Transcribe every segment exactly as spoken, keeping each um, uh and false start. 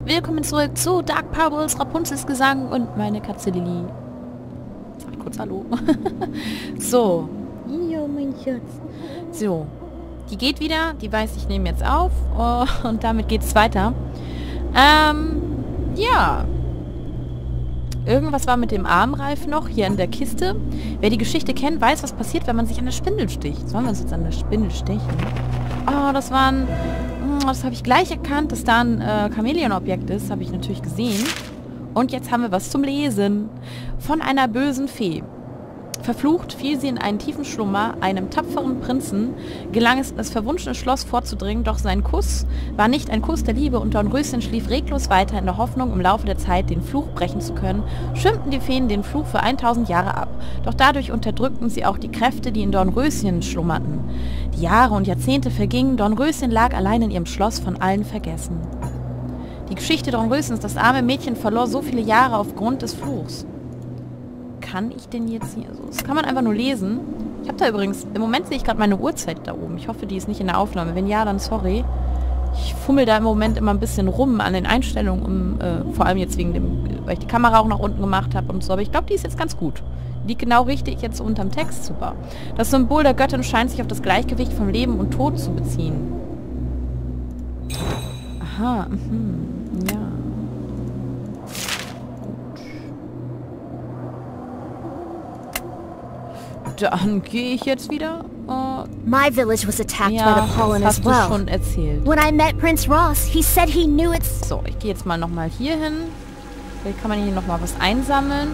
Willkommen zurück zu Dark Parables, Rapunzels Gesang und meine Katze Lilly. Sag kurz Hallo. So. Jo, mein Schatz. So. Die geht wieder. Die weiß, ich nehme jetzt auf. Oh, und damit geht's weiter. Ähm, ja. Irgendwas war mit dem Armreif noch hier in der Kiste. Wer die Geschichte kennt, weiß, was passiert, wenn man sich an der Spindel sticht. Sollen wir uns jetzt an der Spindel stechen? Oh, das waren... Das habe ich gleich erkannt, dass da ein äh, Chamäleon-Objekt ist. Habe ich natürlich gesehen. Und jetzt haben wir was zum Lesen. Von einer bösen Fee. Verflucht fiel sie in einen tiefen Schlummer. Einem tapferen Prinzen gelang es, das verwunschene Schloss vorzudringen. Doch sein Kuss war nicht ein Kuss der Liebe und Dornröschen schlief reglos weiter in der Hoffnung, im Laufe der Zeit den Fluch brechen zu können. Schirmten die Feen den Fluch für tausend Jahre ab. Doch dadurch unterdrückten sie auch die Kräfte, die in Dornröschen schlummerten. Die Jahre und Jahrzehnte vergingen. Dornröschen lag allein in ihrem Schloss, von allen vergessen. Die Geschichte Dornröschens, das arme Mädchen verlor so viele Jahre aufgrund des Fluchs. Kann ich denn jetzt hier... Also, das kann man einfach nur lesen. Ich habe da übrigens... Im Moment sehe ich gerade meine Uhrzeit da oben. Ich hoffe, die ist nicht in der Aufnahme. Wenn ja, dann sorry. Ich fummel da im Moment immer ein bisschen rum an den Einstellungen, um, äh, vor allem jetzt wegen dem... Weil ich die Kamera auch nach unten gemacht habe und so. Aber ich glaube, die ist jetzt ganz gut. Liegt genau richtig jetzt unterm Text. Super. Das Symbol der Göttin scheint sich auf das Gleichgewicht von Leben und Tod zu beziehen. Aha. Mhm. Ja. Dann gehe ich jetzt wieder. Uh, My village was attacked ja, by the pollen das as hast well. du schon erzählt. When I met Prince Ross, he said he knew it's... So, ich gehe jetzt mal nochmal hier hin. Vielleicht kann man hier nochmal was einsammeln.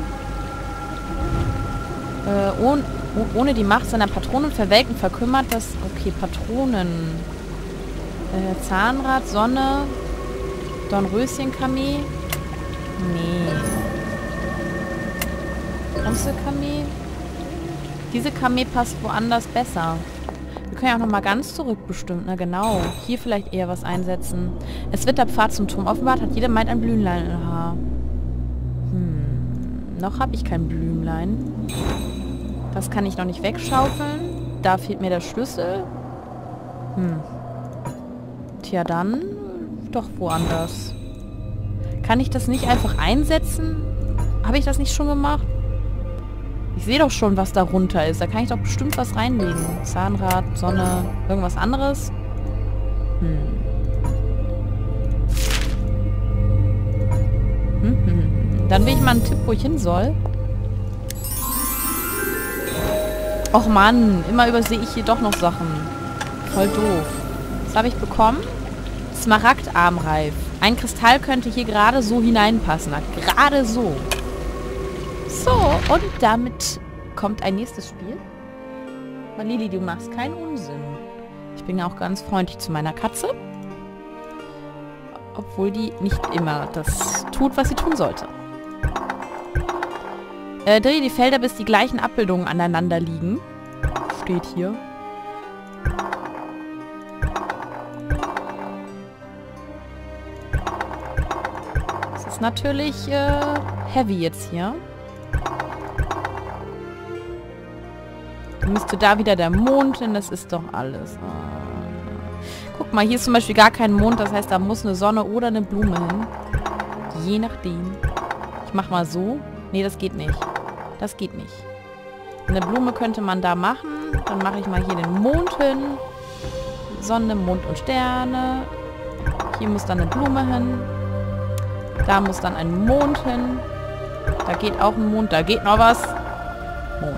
Äh, ohne, ohne die Macht seiner Patronen verwelkt und verkümmert das... Okay, Patronen. Äh, Zahnrad, Sonne. Dornröschenkamee. Nee. Bronzekamee. Diese Kamee passt woanders besser. Wir können ja auch noch mal ganz zurück bestimmt. Na genau. Hier vielleicht eher was einsetzen. Es wird der Pfad zum Turm offenbart. Hat jeder meint ein Blümlein im Haar. Hm. Noch habe ich kein Blümlein. Das kann ich noch nicht wegschaufeln. Da fehlt mir der Schlüssel. Hm. Tja, dann doch woanders. Kann ich das nicht einfach einsetzen? Habe ich das nicht schon gemacht? Ich sehe doch schon, was da runter ist. Da kann ich doch bestimmt was reinlegen. Zahnrad, Sonne, irgendwas anderes. Hm. Hm, hm, hm. Dann will ich mal einen Tipp, wo ich hin soll. Och Mann, immer übersehe ich hier doch noch Sachen. Voll doof. Was habe ich bekommen? Smaragdarmreif. Ein Kristall könnte hier gerade so hineinpassen. Gerade so. So, und damit kommt ein nächstes Spiel. Aber Lilly, du machst keinen Unsinn. Ich bin ja auch ganz freundlich zu meiner Katze. Obwohl die nicht immer das tut, was sie tun sollte. Äh, drehe die Felder, bis die gleichen Abbildungen aneinander liegen. Steht hier. Das ist natürlich äh, heavy jetzt hier. Müsste da wieder der Mond hin, das ist doch alles. Oh. Guck mal, hier ist zum Beispiel gar kein Mond, das heißt, da muss eine Sonne oder eine Blume hin. Je nachdem. Ich mach mal so. Nee, das geht nicht. Das geht nicht. Eine Blume könnte man da machen. Dann mache ich mal hier den Mond hin. Sonne, Mond und Sterne. Hier muss dann eine Blume hin. Da muss dann ein Mond hin. Da geht auch ein Mond, da geht noch was. Mond.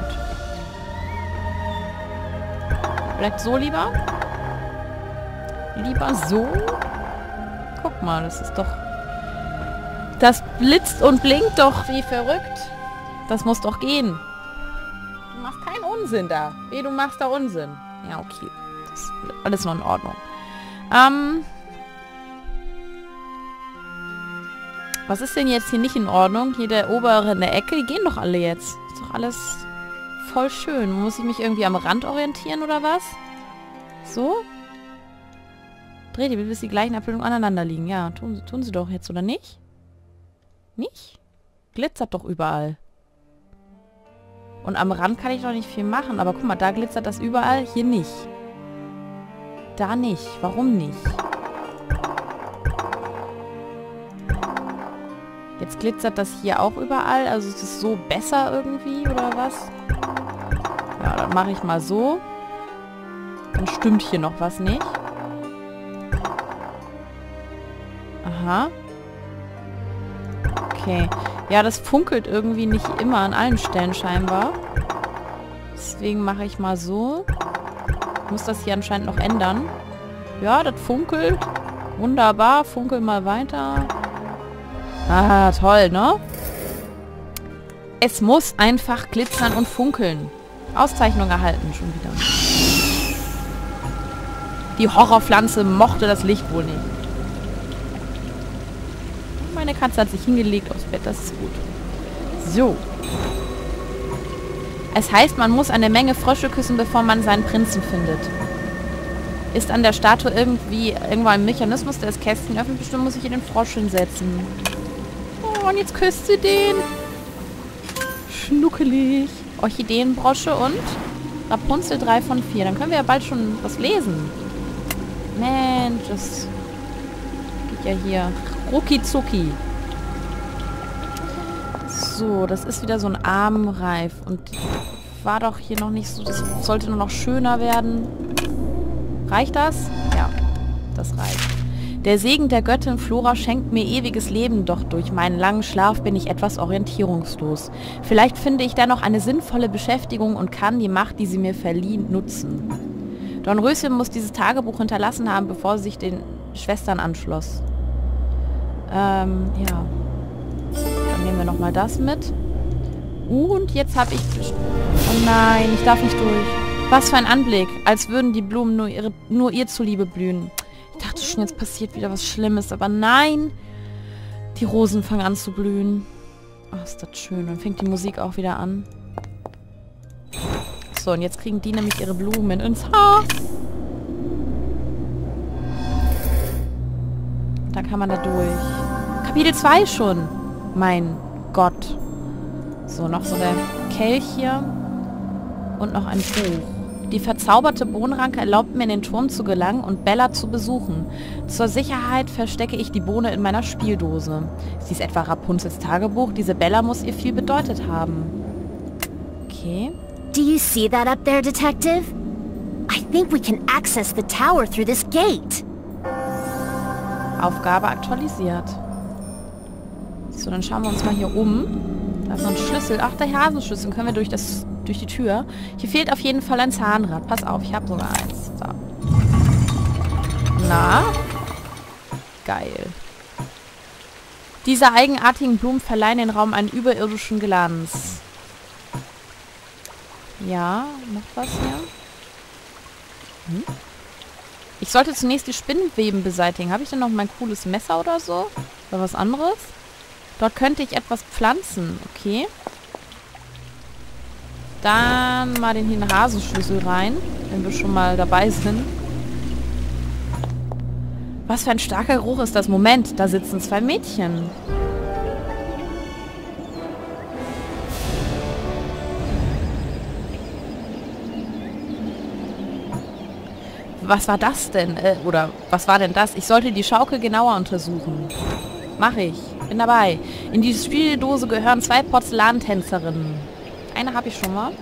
Vielleicht so lieber? Lieber so? Guck mal, das ist doch... Das blitzt und blinkt doch wie verrückt. Das muss doch gehen. Du machst keinen Unsinn da. Wie, du machst da Unsinn. Ja, okay. Das ist alles noch in Ordnung. Ähm... Was ist denn jetzt hier nicht in Ordnung? Hier der obere in der Ecke, die gehen doch alle jetzt. Ist doch alles... voll schön. Muss ich mich irgendwie am Rand orientieren oder was? So? Dreh die, bis die gleichen Abbildungen aneinander liegen. Ja, tun, tun sie doch jetzt, oder nicht? Nicht? Glitzert doch überall. Und am Rand kann ich doch nicht viel machen. Aber guck mal, da glitzert das überall. Hier nicht. Da nicht. Warum nicht? Jetzt glitzert das hier auch überall. Also ist es so besser irgendwie, oder was? Ja, dann mache ich mal so. Dann stimmt hier noch was nicht. Aha. Okay. Ja, das funkelt irgendwie nicht immer an allen Stellen scheinbar. Deswegen mache ich mal so. Ich muss das hier anscheinend noch ändern. Ja, das funkelt. Wunderbar. Funkel mal weiter. Ah, toll, ne? Es muss einfach glitzern und funkeln. Auszeichnung erhalten schon wieder. Die Horrorpflanze mochte das Licht wohl nicht. Meine Katze hat sich hingelegt aufs Bett, das ist gut. So. Es heißt, man muss eine Menge Frösche küssen, bevor man seinen Prinzen findet. Ist an der Statue irgendwie irgendwo ein Mechanismus, der das Kästchen öffnet? Bestimmt muss ich hier den Frosch hinsetzen. Oh, und jetzt küsst sie den. Schnuckelig. Orchideenbrosche und Rapunzel drei von vier. Dann können wir ja bald schon was lesen. Mensch, das geht ja hier rucki zucki. So, das ist wieder so ein Armreif. Und war doch hier noch nicht so... Das sollte nur noch schöner werden. Reicht das? Ja, das reicht. Der Segen der Göttin Flora schenkt mir ewiges Leben, doch durch meinen langen Schlaf bin ich etwas orientierungslos. Vielleicht finde ich dennoch eine sinnvolle Beschäftigung und kann die Macht, die sie mir verliehen, nutzen. Dornröschen muss dieses Tagebuch hinterlassen haben, bevor sie sich den Schwestern anschloss. Ähm, ja. Dann nehmen wir nochmal das mit. Und jetzt habe ich... Oh nein, ich darf nicht durch. Was für ein Anblick, als würden die Blumen nur, ihre, nur ihr zuliebe blühen. Ich dachte schon, jetzt passiert wieder was Schlimmes, aber nein. Die Rosen fangen an zu blühen. Oh, ist das schön. Dann fängt die Musik auch wieder an. So, und jetzt kriegen die nämlich ihre Blumen ins Haar. Da kann man da durch. Kapitel zwei schon. Mein Gott. So, noch so der Kelch hier. Und noch ein Buch. Die verzauberte Bohnenranke erlaubt mir, in den Turm zu gelangen und Bella zu besuchen. Zur Sicherheit verstecke ich die Bohne in meiner Spieldose. Ist dies etwa Rapunzels Tagebuch? Diese Bella muss ihr viel bedeutet haben. Okay. Do you see that up there, Detective? I think we can access the tower through this gate. Aufgabe aktualisiert. So, dann schauen wir uns mal hier um. Da ist noch ein Schlüssel. Ach, der Hasenschlüssel. Können wir durch das durch die Tür. Hier fehlt auf jeden Fall ein Zahnrad. Pass auf, ich habe sogar eins. So. Na? Geil. Diese eigenartigen Blumen verleihen den Raum einen überirdischen Glanz. Ja, noch was hier? Hm? Ich sollte zunächst die Spinnweben beseitigen. Habe ich denn noch mein cooles Messer oder so? Oder was anderes? Dort könnte ich etwas pflanzen. Okay. Dann mal den hier einen Hasenschlüssel rein, wenn wir schon mal dabei sind. Was für ein starker Geruch ist das? Moment, da sitzen zwei Mädchen. Was war das denn? Äh, oder was war denn das? Ich sollte die Schaukel genauer untersuchen. Mach ich. Bin dabei. In die Spieldose gehören zwei Porzellantänzerinnen. Eine habe ich schon mal.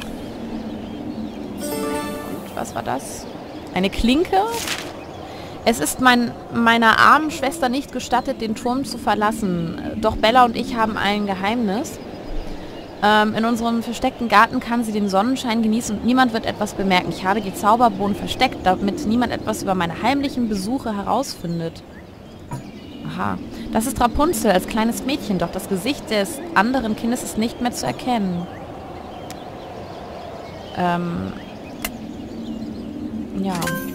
Und was war das? Eine Klinke. Es ist mein, meiner armen Schwester nicht gestattet, den Turm zu verlassen. Doch Bella und ich haben ein Geheimnis. Ähm, in unserem versteckten Garten kann sie den Sonnenschein genießen und niemand wird etwas bemerken. Ich habe die Zauberbohnen versteckt, damit niemand etwas über meine heimlichen Besuche herausfindet. Aha. Das ist Rapunzel als kleines Mädchen, doch das Gesicht des anderen Kindes ist nicht mehr zu erkennen. Ähm. Ja.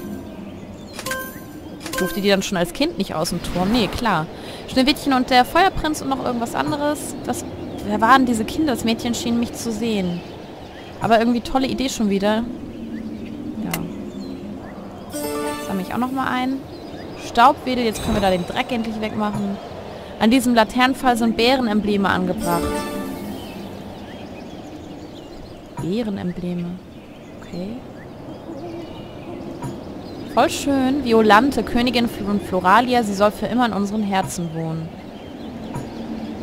Durfte die dann schon als Kind nicht aus dem Turm? Nee, klar. Schneewittchen und der Feuerprinz und noch irgendwas anderes. Was, wer waren diese Kinder? Das Mädchen schien mich zu sehen. Aber irgendwie tolle Idee schon wieder. Ja. Jetzt sammle ich auch noch mal ein. Staubwedel, jetzt können wir da den Dreck endlich wegmachen. An diesem Laternenpfahl sind Bärenembleme angebracht. Bärenembleme. Okay. Voll schön. Violante, Königin von Floralia, sie soll für immer in unseren Herzen wohnen.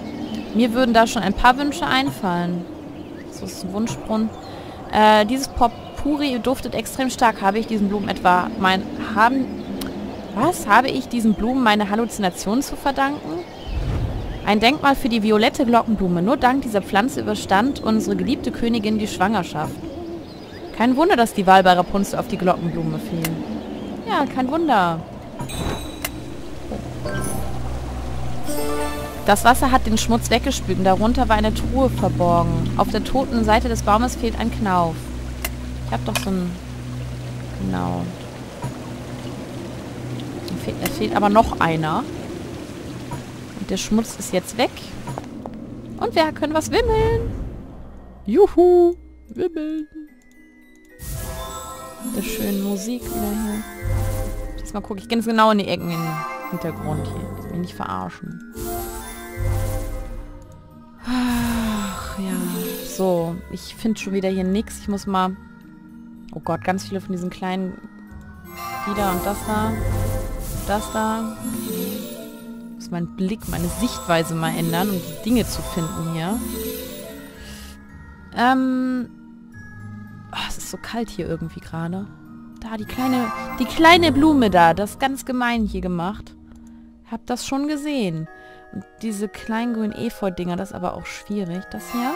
Mir würden da schon ein paar Wünsche einfallen. So ist ein Wunschbrunnen. Äh, dieses Potpourri duftet extrem stark. Habe ich diesen Blumen etwa mein... Haben... Was? Habe ich diesen Blumen meine Halluzinationen zu verdanken? Ein Denkmal für die violette Glockenblume. Nur dank dieser Pflanze überstand unsere geliebte Königin die Schwangerschaft. Kein Wunder, dass die Wahl bei Rapunzel auf die Glockenblume fiel. Ja, kein Wunder. Das Wasser hat den Schmutz weggespült und darunter war eine Truhe verborgen. Auf der toten Seite des Baumes fehlt ein Knauf. Ich habe doch so ein... Genau. Es fehlt, es fehlt aber noch einer. Und der Schmutz ist jetzt weg. Und wir können was wimmeln. Juhu. Wimmeln. Der schönen Musik wieder hier. Jetzt mal gucken. Ich gehe jetzt genau in die Ecken im Hintergrund hier. Ich will mich nicht verarschen. Ach ja. So. Ich finde schon wieder hier nichts. Ich muss mal... Oh Gott, ganz viele von diesen kleinen... Die da und das da. Das da. Ich muss meinen Blick, meine Sichtweise mal ändern, um die Dinge zu finden hier. Ähm... Oh, es ist so kalt hier irgendwie gerade. Da, die kleine, die kleine Blume da. Das ist ganz gemein hier gemacht. Hab das schon gesehen. Und diese kleinen grünen Efeu-Dinger, das ist aber auch schwierig. Das hier.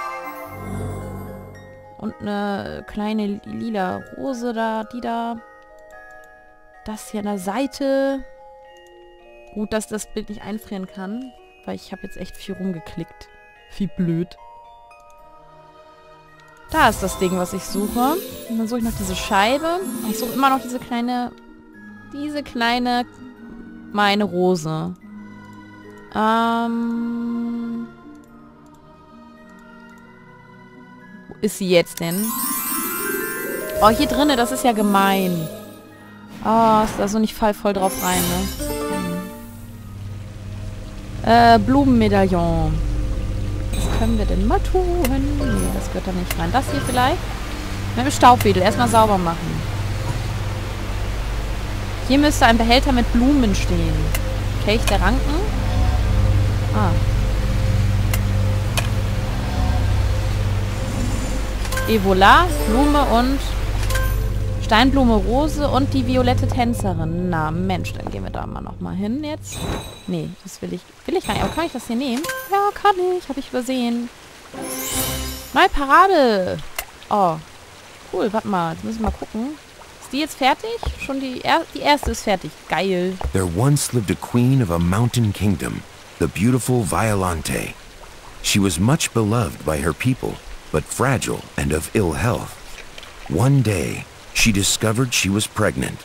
Und eine kleine lila Rose da, die da. Das hier an der Seite. Gut, dass das Bild nicht einfrieren kann. Weil ich habe jetzt echt viel rumgeklickt. Wie blöd. Da ist das Ding, was ich suche. Und dann suche ich noch diese Scheibe. Und ich suche immer noch diese kleine... Diese kleine... Meine Rose. Ähm... Wo ist sie jetzt denn? Oh, hier drinnen, das ist ja gemein. Oh, ist da so nicht fall voll drauf rein, ne? Hm. Äh, Blumenmedaillon. Was können wir denn mal tun? Nee, das gehört da nicht rein. Das hier vielleicht? Mit dem Staubwedel. Erstmal sauber machen. Hier müsste ein Behälter mit Blumen stehen. Kelch der Ranken. Ah. Evola, Blume und Steinblume, Rose und die violette Tänzerin. Na, Mensch, dann gehen wir da mal nochmal hin jetzt. Nee, das will ich... Will ich gar nicht. Aber kann ich das hier nehmen? Ja, kann ich. Habe ich übersehen. Neue Parabel. Oh. Cool, warte mal. Jetzt müssen wir mal gucken. Ist die jetzt fertig? Schon die, er die erste ist fertig. Geil. There once lived a queen of a mountain kingdom, the beautiful Violante. She was much beloved by her people, but fragile and of ill health. One day, she discovered she was pregnant.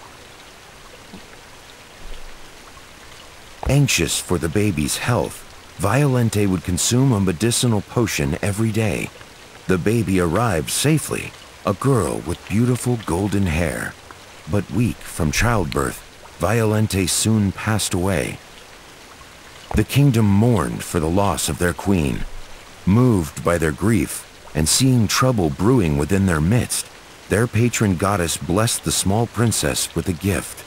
Anxious for the baby's health, Violante would consume a medicinal potion every day. The baby arrived safely, a girl with beautiful golden hair. But weak from childbirth, Violante soon passed away. The kingdom mourned for the loss of their queen. Moved by their grief, and seeing trouble brewing within their midst, their patron goddess blessed the small princess with a gift.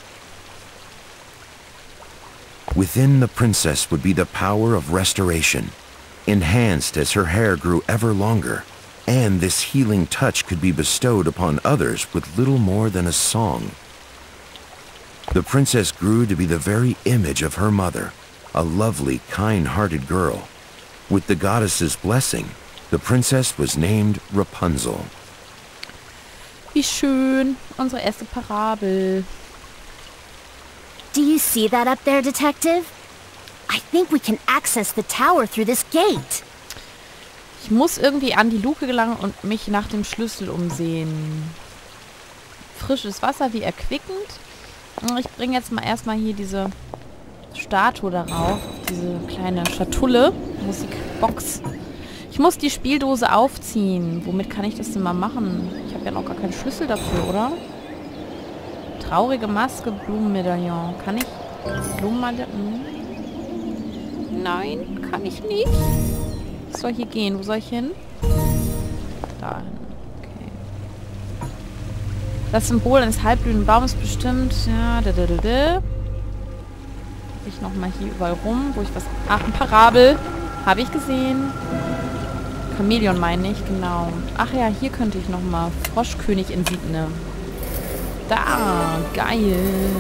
Within the princess would be the power of restoration, enhanced as her hair grew ever longer, and this healing touch could be bestowed upon others with little more than a song. The princess grew to be the very image of her mother, a lovely, kind-hearted girl. With the goddess's blessing, the princess was named Rapunzel. Wie schön. Unsere erste Parabel. Do you see that up there, Detective? I think we can access the tower through this gate. Ich muss irgendwie an die Luke gelangen und mich nach dem Schlüssel umsehen. Frisches Wasser, wie erquickend. Ich bringe jetzt mal erstmal hier diese Statue darauf. Diese kleine Schatulle. Musikbox. Ich muss die Spieldose aufziehen. Womit kann ich das denn mal machen? Ich habe ja noch gar keinen Schlüssel dafür, oder? Traurige Maske, Blumenmedaillon. Kann ich Blumenmedaillon? Nein, kann ich nicht. Was soll hier gehen? Wo soll ich hin? Dahin. Okay. Das Symbol eines halbblühenden Baumes bestimmt. Ja, da, da, da, da. Ich nochmal hier überall rum, wo ich was... Ach, ein Parabel. Habe ich gesehen. Chamäleon meine ich, genau. Ach ja, hier könnte ich nochmal. Froschkönig Insigne. Da, geil.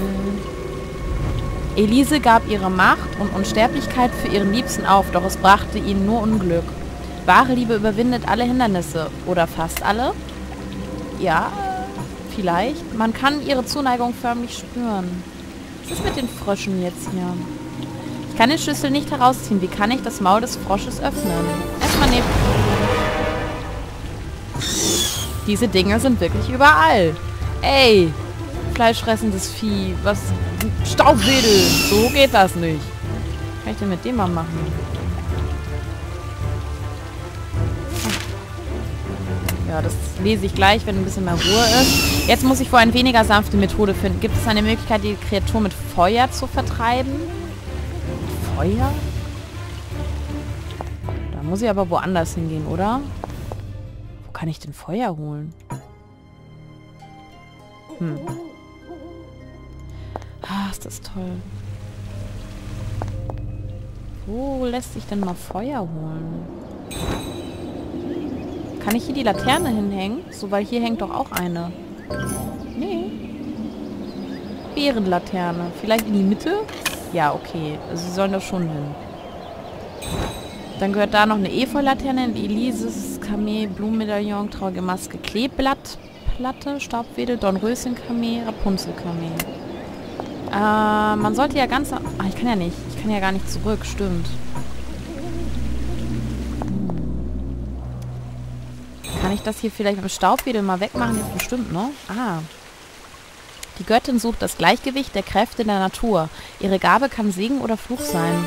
Elise gab ihre Macht und Unsterblichkeit für ihren Liebsten auf, doch es brachte ihnen nur Unglück. Wahre Liebe überwindet alle Hindernisse. Oder fast alle? Ja, vielleicht. Man kann ihre Zuneigung förmlich spüren. Was ist mit den Fröschen jetzt hier? Ich kann den Schlüssel nicht herausziehen. Wie kann ich das Maul des Frosches öffnen? Erstmal neben... Diese Dinge sind wirklich überall. Ey, fleischfressendes Vieh. Was? Staubwedel. So geht das nicht. Was kann ich denn mit dem mal machen? Ja, das lese ich gleich, wenn ein bisschen mehr Ruhe ist. Jetzt muss ich wohl eine weniger sanfte Methode finden. Gibt es eine Möglichkeit, die Kreatur mit Feuer zu vertreiben? Feuer? Da muss ich aber woanders hingehen, oder? Wo kann ich denn Feuer holen? Hm. Ah, ist das toll. Wo lässt sich denn mal Feuer holen? Kann ich hier die Laterne hinhängen? So, weil hier hängt doch auch eine. Nee. Bärenlaterne. Vielleicht in die Mitte? Ja, okay. Also sie sollen da schon hin. Dann gehört da noch eine Efeu-Laterne, ein Elises, Kamee, Blumenmedaillon, traurige Maske, Kleeblattplatte, Staubwedel, Dornröschen-Kamee, Rapunzel-Kamee. Äh, man sollte ja ganz... Ah, ich kann ja nicht. Ich kann ja gar nicht zurück. Stimmt. Kann ich das hier vielleicht mit dem Staubwedel mal wegmachen? Jetzt bestimmt, ne? Ah. Die Göttin sucht das Gleichgewicht der Kräfte der Natur. Ihre Gabe kann Segen oder Fluch sein.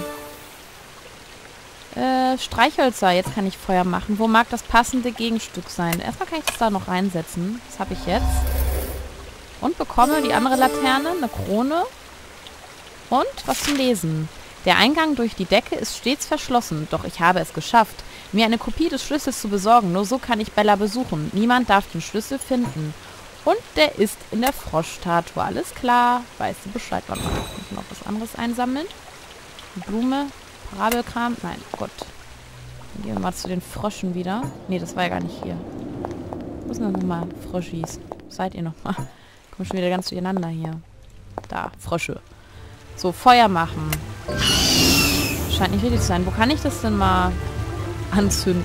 Äh, Streichhölzer. Jetzt kann ich Feuer machen. Wo mag das passende Gegenstück sein? Erstmal kann ich das da noch reinsetzen. Das habe ich jetzt. Und bekomme die andere Laterne, eine Krone und was zum Lesen. Der Eingang durch die Decke ist stets verschlossen, doch ich habe es geschafft, mir eine Kopie des Schlüssels zu besorgen. Nur so kann ich Bella besuchen. Niemand darf den Schlüssel finden. Und der ist in der Froschstatue. Alles klar. Weißt du Bescheid? Warte mal, kann ich noch was anderes einsammeln? Die Blume, Parabelkram. Nein, Gott. Dann gehen wir mal zu den Fröschen wieder. Nee, das war ja gar nicht hier. Wo sind denn nochmal Fröschis? Seid ihr nochmal? Kommen schon wieder ganz durcheinander hier. Da, Frösche. So, Feuer machen. Scheint nicht richtig zu sein. Wo kann ich das denn mal anzünden?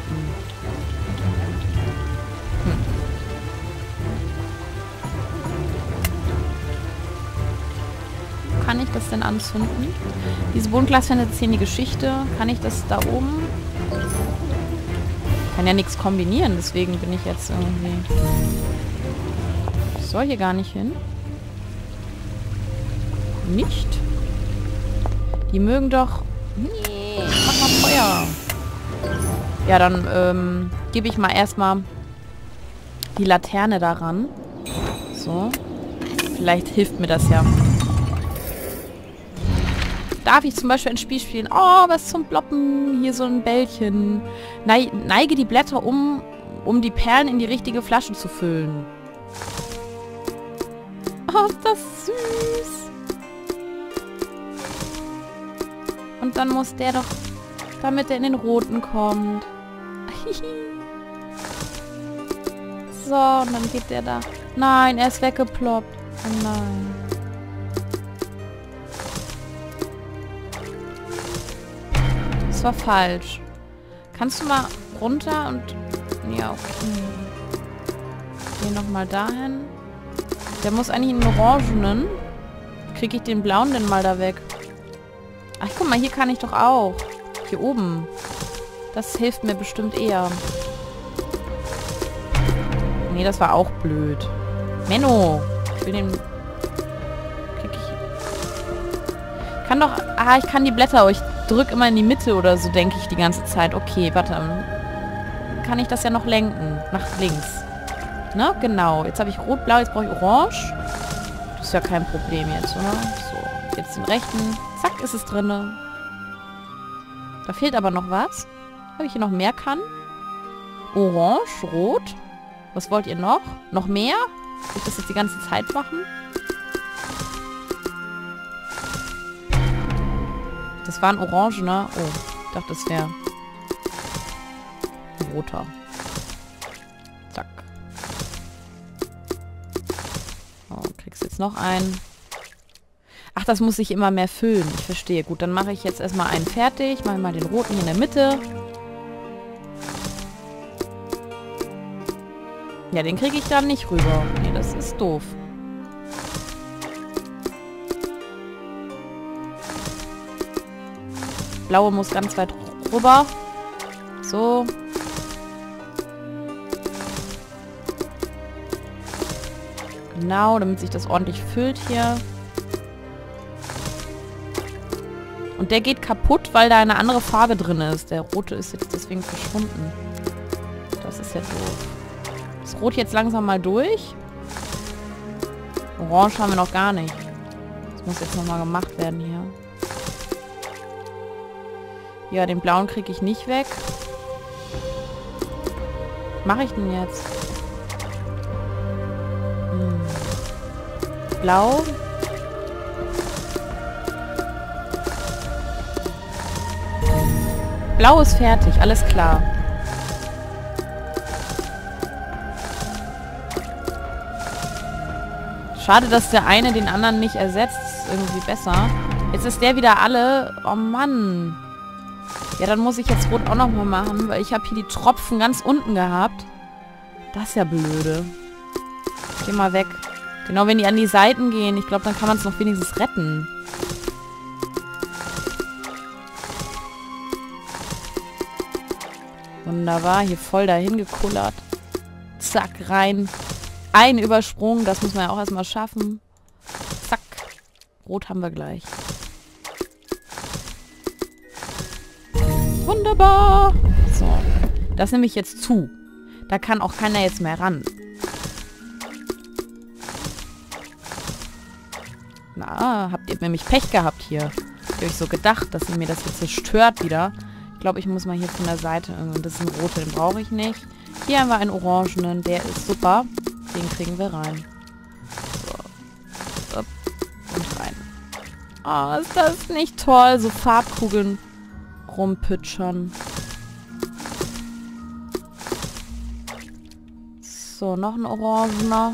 Hm. Wo kann ich das denn anzünden? Diese Bodenglasfenster erzählen die Geschichte. Kann ich das da oben? Ich kann ja nichts kombinieren, deswegen bin ich jetzt irgendwie... Ich soll hier gar nicht hin. Nicht? Die mögen doch... Nee, mach mal Feuer. Ja, dann ähm, gebe ich mal erstmal die Laterne daran. So. Vielleicht hilft mir das ja. Darf ich zum Beispiel ein Spiel spielen? Oh, was zum Ploppen. Hier so ein Bällchen. Nei neige die Blätter um, um die Perlen in die richtige Flasche zu füllen. Oh, ist das süß. Und dann muss der doch, damit er in den roten kommt. So, und dann geht der da. Nein, er ist weggeploppt. Oh nein. Das war falsch. Kannst du mal runter und... Ja, okay. Geh nochmal dahin. Der muss eigentlich einen orangenen. Kriege ich den blauen denn mal da weg? Ach, guck mal, hier kann ich doch auch. Hier oben. Das hilft mir bestimmt eher. Nee, das war auch blöd. Menno. Ich will den... Krieg ich... Kann doch... Ah, ich kann die Blätter... Ich drück immer in die Mitte oder so, denke ich die ganze Zeit. Okay, warte. Kann ich das ja noch lenken. Nach links. Ne? Genau. Jetzt habe ich rot-blau, jetzt brauche ich orange. Das ist ja kein Problem jetzt, oder? So, jetzt den rechten. Zack, ist es drinne. Da fehlt aber noch was. Habe ich hier noch mehr kann? Orange, rot. Was wollt ihr noch? Noch mehr? Soll ich das jetzt die ganze Zeit machen? Das war ein Orange, ne? Oh, ich dachte, das wäre ein roter. Zack. Oh, kriegst jetzt noch einen. Ach, das muss sich immer mehr füllen. Ich verstehe. Gut, dann mache ich jetzt erstmal einen fertig. Mache mal den roten hier in der Mitte. Ja, den kriege ich dann nicht rüber. Nee, das ist doof. Blaue muss ganz weit rüber. So. Genau, damit sich das ordentlich füllt hier. Und der geht kaputt, weil da eine andere Farbe drin ist. Der rote ist jetzt deswegen verschwunden. Das ist ja doof. Das Rot jetzt langsam mal durch. Orange haben wir noch gar nicht. Das muss jetzt nochmal gemacht werden hier. Ja, den blauen kriege ich nicht weg. Was mache ich denn jetzt? Hm. Blau. Blau ist fertig, alles klar. Schade, dass der eine den anderen nicht ersetzt. Ist irgendwie besser. Jetzt ist der wieder alle. Oh Mann. Ja, dann muss ich jetzt rot auch nochmal machen, weil ich habe hier die Tropfen ganz unten gehabt. Das ist ja blöde. Geh mal weg. Genau, wenn die an die Seiten gehen. Ich glaube, dann kann man es noch wenigstens retten. Wunderbar. Hier voll dahin gekullert. Zack, rein. Ein Übersprung. Das muss man ja auch erstmal schaffen. Zack. Rot haben wir gleich. Wunderbar. So. Das nehme ich jetzt zu. Da kann auch keiner jetzt mehr ran. Na, habt ihr nämlich Pech gehabt hier. Habt ihr euch so gedacht, dass ihr mir das jetzt zerstört wieder? Ich glaube, ich muss mal hier von der Seite... Das ist ein roter, den brauche ich nicht. Hier haben wir einen orangenen. Der ist super. Den kriegen wir rein. So. Und rein. Oh, ist das nicht toll? So Farbkugeln rumpitschern. So, noch ein orangener.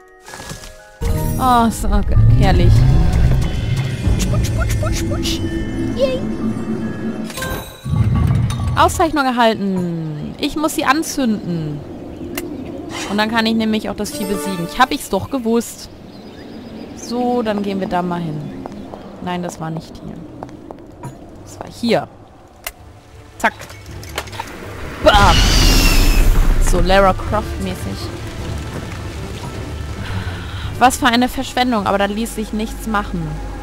Oh, ist so herrlich. Sputsch, sputsch, sputsch, sputsch. Yay. Auszeichnung erhalten. Ich muss sie anzünden. Und dann kann ich nämlich auch das Vieh besiegen. Ich habe ich's doch gewusst. So, dann gehen wir da mal hin. Nein, das war nicht hier. Das war hier. Zack. Bam. So, Lara Croft mäßig. Was für eine Verschwendung, aber da ließ sich nichts machen.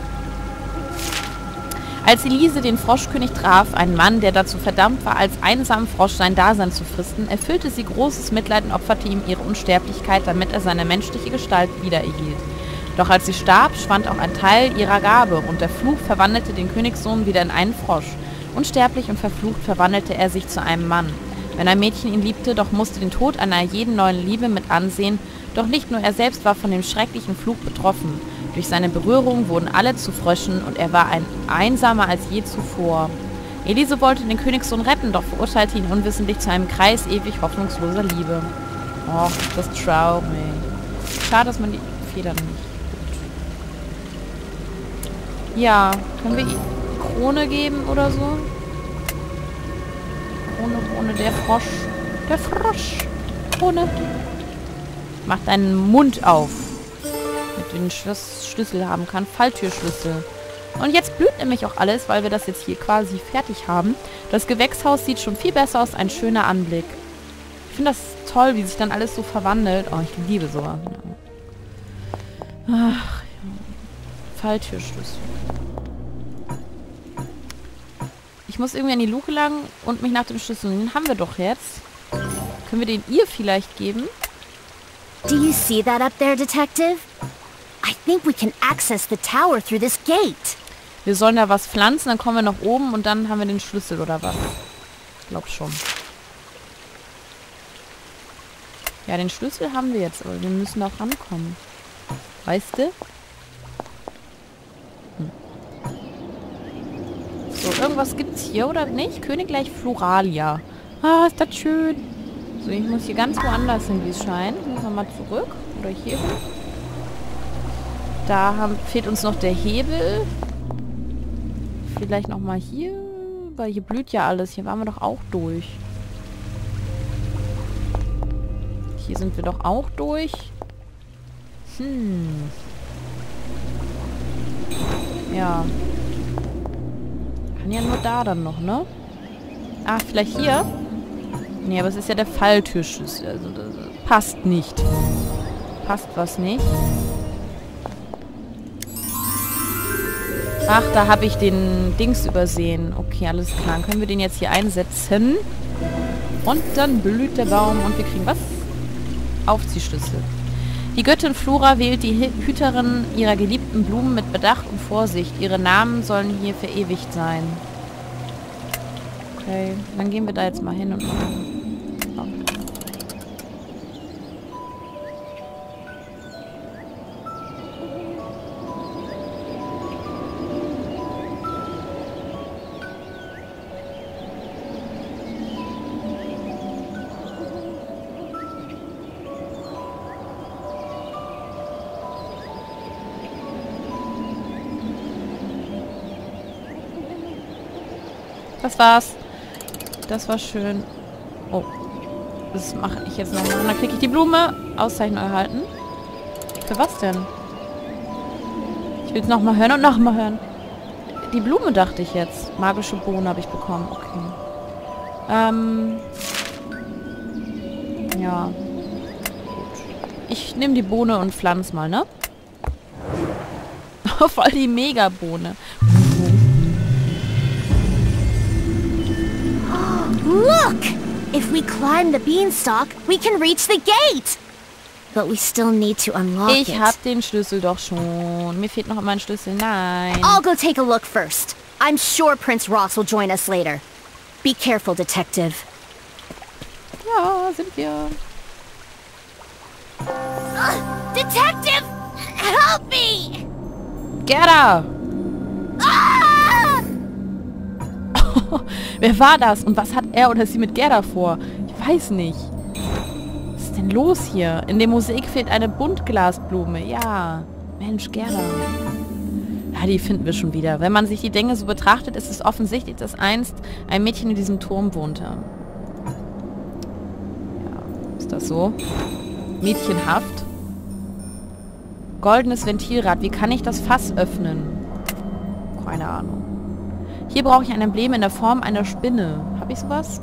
Als Elise den Froschkönig traf, einen Mann, der dazu verdammt war, als einsamen Frosch sein Dasein zu fristen, erfüllte sie großes Mitleid und opferte ihm ihre Unsterblichkeit, damit er seine menschliche Gestalt wiedererhielt. Doch als sie starb, schwand auch ein Teil ihrer Gabe und der Fluch verwandelte den Königssohn wieder in einen Frosch. Unsterblich und verflucht verwandelte er sich zu einem Mann. Wenn ein Mädchen ihn liebte, doch musste den Tod einer jeden neuen Liebe mit ansehen, doch nicht nur er selbst war von dem schrecklichen Fluch betroffen. Durch seine Berührung wurden alle zu Fröschen und er war ein einsamer als je zuvor. Elise wollte den Königssohn retten, doch verurteilte ihn unwissentlich zu einem Kreis ewig hoffnungsloser Liebe. Och, das ist traurig. Schade, dass man die Federn nicht... Ja, können wir ihm Krone geben oder so? Krone, Krone, der Frosch. Der Frosch. Krone. Mach deinen Mund auf. Mit dem Schloss Schlüssel haben kann. Falltürschlüssel. Und jetzt blüht nämlich auch alles, weil wir das jetzt hier quasi fertig haben. Das Gewächshaus sieht schon viel besser aus. Ein schöner Anblick. Ich finde das toll, wie sich dann alles so verwandelt. Oh, ich liebe sowas. Ach, ja. Falltürschlüssel. Ich muss irgendwie an die Luke lang und mich nach dem Schlüssel. Den haben wir doch jetzt. Können wir den ihr vielleicht geben? Do you see that up there, Detective? I think we can access the tower through this gate. Wir sollen da was pflanzen, dann kommen wir nach oben und dann haben wir den Schlüssel oder was? Ich glaube schon. Ja, den Schlüssel haben wir jetzt, aber wir müssen da auch rankommen. Weißt du? Hm. So, irgendwas gibt's hier oder nicht? Königreich Floralia. Ah, ist das schön. So, ich muss hier ganz woanders hin, wie es scheint. Müssen wir mal zurück. Oder hier hin. Da haben, fehlt uns noch der Hebel. Vielleicht nochmal hier. Weil hier blüht ja alles. Hier waren wir doch auch durch. Hier sind wir doch auch durch. Hm. Ja. Kann ja nur da dann noch, ne? Ah, vielleicht hier? Nee, aber es ist ja der Falltürschlüssel. Also das passt nicht. Passt was nicht. Ach, da habe ich den Dings übersehen. Okay, alles klar. Dann können wir den jetzt hier einsetzen. Und dann blüht der Baum und wir kriegen was? Aufziehschlüssel. Die Göttin Flora wählt die Hüterin ihrer geliebten Blumen mit Bedacht und Vorsicht. Ihre Namen sollen hier verewigt sein. Okay, dann gehen wir da jetzt mal hin und machen. Oh. Das war's. Das war schön. Oh. Das mache ich jetzt nochmal. Dann kriege ich die Blume. Auszeichnung erhalten. Für was denn? Ich will es nochmal hören und nochmal hören. Die Blume dachte ich jetzt. Magische Bohne habe ich bekommen. Okay. Ähm. Ja. Gut. Ich nehme die Bohne und pflanze mal, ne? Voll die Megabohne. Look! If we climb the beanstalk, we can reach the gate! But we still need to unlock it. Ich hab den Schlüssel doch schon. Mir fehlt noch immer ein Schlüssel. Nein. I'll go take a look first. I'm sure Prince Ross will join us later. Be careful, Detective. Ja, sind wir. Uh, Detective! Help me! Gerda! Ah! Wer war das? Und was hat er oder sie mit Gerda vor? Ich weiß nicht. Was ist denn los hier? In dem Mosaik fehlt eine Buntglasblume. Ja. Mensch, Gerda. Ja, die finden wir schon wieder. Wenn man sich die Dinge so betrachtet, ist es offensichtlich, dass einst ein Mädchen in diesem Turm wohnte. Ja. Ist das so? Mädchenhaft. Goldenes Ventilrad. Wie kann ich das Fass öffnen? Keine Ahnung. Hier brauche ich ein Emblem in der Form einer Spinne. Habe ich sowas?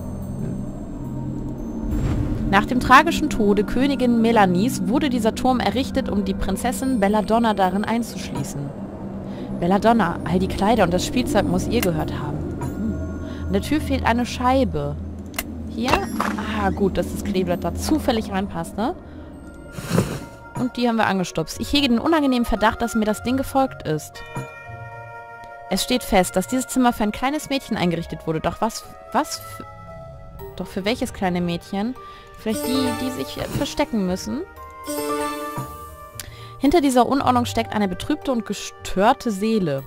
Nach dem tragischen Tode Königin Melanies wurde dieser Turm errichtet, um die Prinzessin Belladonna darin einzuschließen. Belladonna, all die Kleider und das Spielzeug muss ihr gehört haben. An der Tür fehlt eine Scheibe. Hier? Ah, gut, dass das Kleeblatt da zufällig reinpasst, ne? Und die haben wir angestopft. Ich hege den unangenehmen Verdacht, dass mir das Ding gefolgt ist. Es steht fest, dass dieses Zimmer für ein kleines Mädchen eingerichtet wurde. Doch was... Was? Für, doch für welches kleine Mädchen? Vielleicht die, die sich verstecken müssen? Hinter dieser Unordnung steckt eine betrübte und gestörte Seele.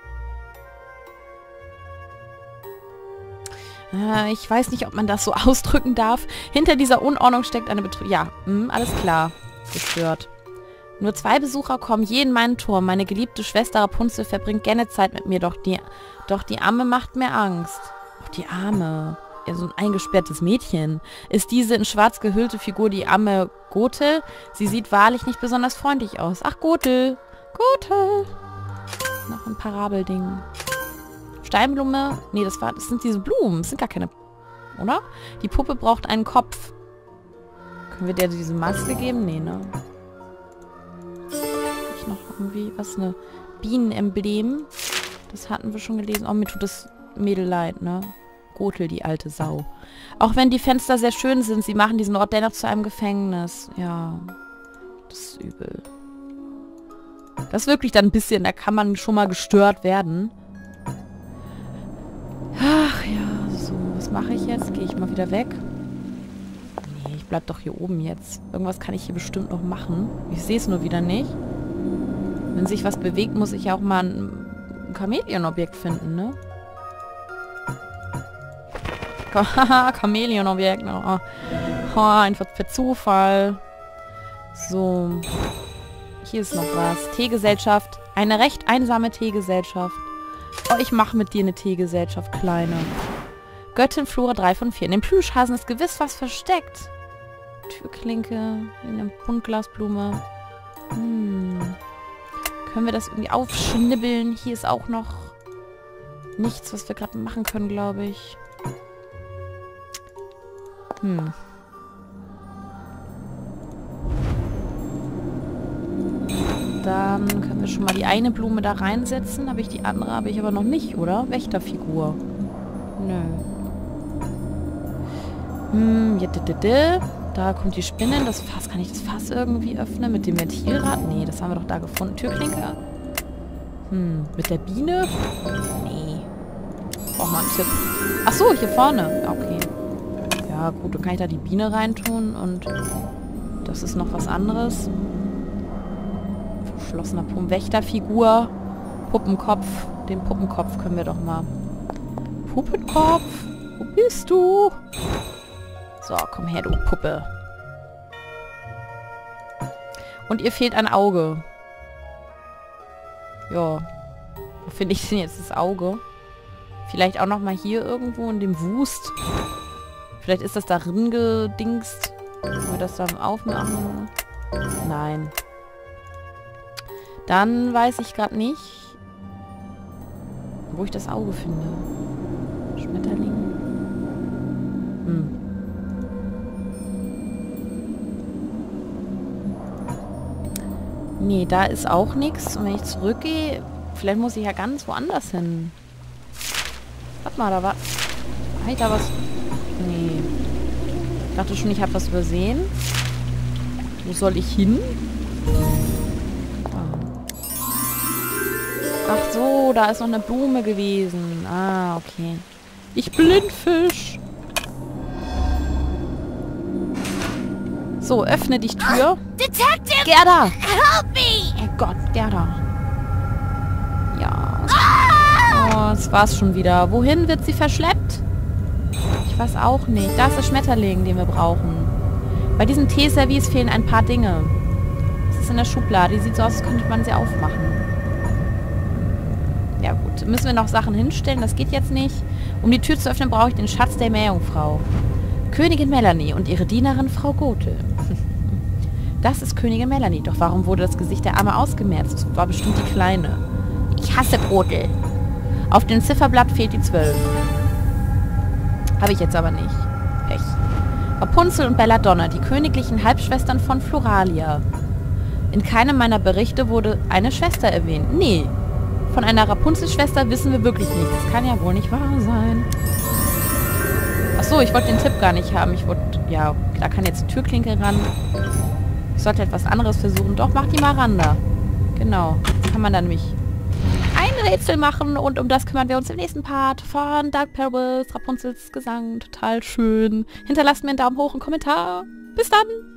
Äh, ich weiß nicht, ob man das so ausdrücken darf. Hinter dieser Unordnung steckt eine betrübte... Ja, mh, alles klar. Gestört. Nur zwei Besucher kommen je in meinen Turm. Meine geliebte Schwester Rapunzel verbringt gerne Zeit mit mir, doch die, doch die Arme macht mir Angst. Doch die Arme. Ja, so ein eingesperrtes Mädchen. Ist diese in schwarz gehüllte Figur die arme Gothel? Sie sieht wahrlich nicht besonders freundlich aus. Ach, Gothel. Gothel. Noch ein Parabelding. Steinblume. Nee, das, war, das sind diese Blumen. Das sind gar keine... Oder? Die Puppe braucht einen Kopf. Können wir der diese Maske geben? Nee, ne? Noch irgendwie, was, eine Bienenemblem. Das hatten wir schon gelesen. Oh, mir tut das Mädel leid, ne? Gothel, die alte Sau. Auch wenn die Fenster sehr schön sind, sie machen diesen Ort dennoch zu einem Gefängnis. Ja, das ist übel. Das ist wirklich dann ein bisschen, da kann man schon mal gestört werden. Ach ja, so, was mache ich jetzt? Gehe ich mal wieder weg? Nee, ich bleib doch hier oben jetzt. Irgendwas kann ich hier bestimmt noch machen. Ich sehe es nur wieder nicht. Wenn sich was bewegt, muss ich ja auch mal ein, ein Chamäleonobjekt finden, ne? Haha, Chamäleon-Objekt. Oh. Oh, einfach per Zufall. So. Hier ist noch was. Teegesellschaft. Eine recht einsame Teegesellschaft. Oh, ich mache mit dir eine Teegesellschaft, Kleine. Göttin Flora drei von vier. In dem Plüschhasen ist gewiss was versteckt. Türklinke. In der Buntglasblume. Hm. Können wir das irgendwie aufschnibbeln? Hier ist auch noch nichts, was wir gerade machen können, glaube ich. Hm. Dann können wir schon mal die eine Blume da reinsetzen. Habe ich die andere, habe ich aber noch nicht, oder? Wächterfigur. Nö. Hm, ja, da kommt die Spinne. Das Fass, kann ich das Fass irgendwie öffnen? Mit dem Ventilrad? Nee, das haben wir doch da gefunden. Türklinke? Hm, mit der Biene? Nee. Brauch mal einen Tipp. Ach so, hier vorne. Okay. Ja, gut, dann kann ich da die Biene reintun und das ist noch was anderes. Verschlossener Pum. Wächterfigur. Puppenkopf. Den Puppenkopf können wir doch mal. Puppenkopf? Wo bist du? So, komm her, du Puppe. Und ihr fehlt ein Auge. Ja. Wo finde ich denn jetzt das Auge? Vielleicht auch noch mal hier irgendwo in dem Wust. Vielleicht ist das darin gedingst. Können wir das dann aufmachen? Nein. Dann weiß ich gerade nicht, wo ich das Auge finde. Schmetterling. Hm. Nee, da ist auch nichts. Und wenn ich zurückgehe, vielleicht muss ich ja ganz woanders hin. Warte mal, da war... Hey, da was... Nee. Ich dachte schon, ich habe was übersehen. Wo soll ich hin? Ach so, da ist noch eine Blume gewesen. Ah, okay. Ich Blindfisch. So, öffne dich Tür. Detective! Gerda! Help me! Oh Gott, Gerda. Ja. Oh, das war's schon wieder. Wohin wird sie verschleppt? Ich weiß auch nicht. Da ist der Schmetterling, den wir brauchen. Bei diesem Teeservice fehlen ein paar Dinge. Das ist in der Schublade. Die sieht so aus, als könnte man sie aufmachen. Ja gut. Müssen wir noch Sachen hinstellen? Das geht jetzt nicht. Um die Tür zu öffnen, brauche ich den Schatz der Meerjungfrau. Königin Melanie und ihre Dienerin Frau Gothel. Das ist Königin Melanie. Doch warum wurde das Gesicht der Arme ausgemerzt? Das war bestimmt die Kleine. Ich hasse Gothel. Auf dem Zifferblatt fehlt die zwölf. Habe ich jetzt aber nicht. Pech. Rapunzel und Belladonna, die königlichen Halbschwestern von Floralia. In keinem meiner Berichte wurde eine Schwester erwähnt. Nee. Von einer Rapunzel-Schwester wissen wir wirklich nichts. Das kann ja wohl nicht wahr sein. Achso, ich wollte den Tipp gar nicht haben. Ich wollte... Ja, da kann jetzt die Türklinke ran. Ich sollte etwas anderes versuchen. Doch, mach die Miranda. Genau. Jetzt kann man dann nämlich ein Rätsel machen. Und um das kümmern wir uns im nächsten Part von Dark Parables, Rapunzels Gesang. Total schön. Hinterlasst mir einen Daumen hoch und einen Kommentar. Bis dann!